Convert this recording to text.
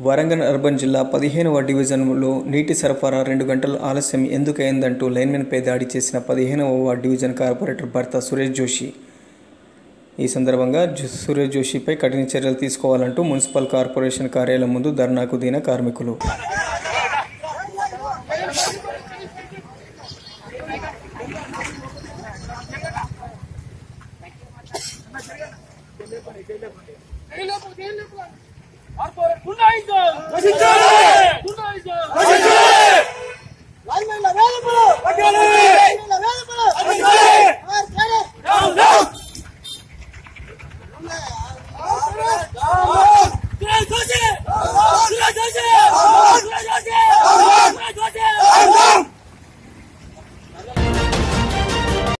Warangal urban జిల్లా 15వ డివిజన్లో నీటి సరఫరా 2 గంటలు ఆలస్యం ఎందుకైందంటూ లైన్మెన్పై దాడి చేసిన 15వ వార్డు డివిజన్ కార్పొరేటర్ భర్త సురేష్ జోషి. ఈ సందర్భంగా సురేష్ జోషిపై కఠిన చర్యలు తీసుకోవాలంటూ మున్సిపల్ కార్పొరేషన్ కార్యాలయం ముందు ధర్నాకు దిగిన కార్మికులు. Corporate